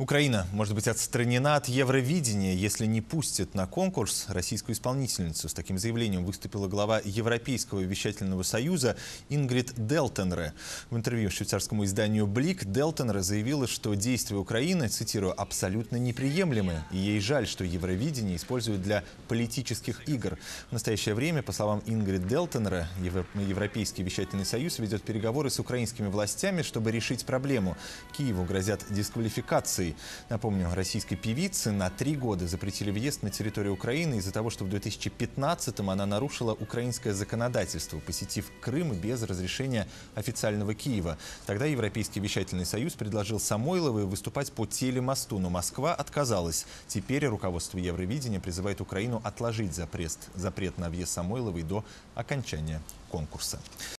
Украина может быть отстранена от Евровидения, если не пустит на конкурс российскую исполнительницу. С таким заявлением выступила глава Европейского вещательного союза Ингрид Делтенре. В интервью швейцарскому изданию «Блик» Делтенре заявила, что действия Украины, цитирую, абсолютно неприемлемы. И ей жаль, что Евровидение используют для политических игр. В настоящее время, по словам Ингрид Делтенре, Европейский вещательный союз ведет переговоры с украинскими властями, чтобы решить проблему. Киеву грозят дисквалификацией. Напомню, российской певице на 3 года запретили въезд на территорию Украины из-за того, что в 2015-м она нарушила украинское законодательство, посетив Крым без разрешения официального Киева. Тогда Европейский вещательный союз предложил Самойловой выступать по телемосту, но Москва отказалась. Теперь руководство Евровидения призывает Украину отложить запрет на въезд Самойловой до окончания конкурса.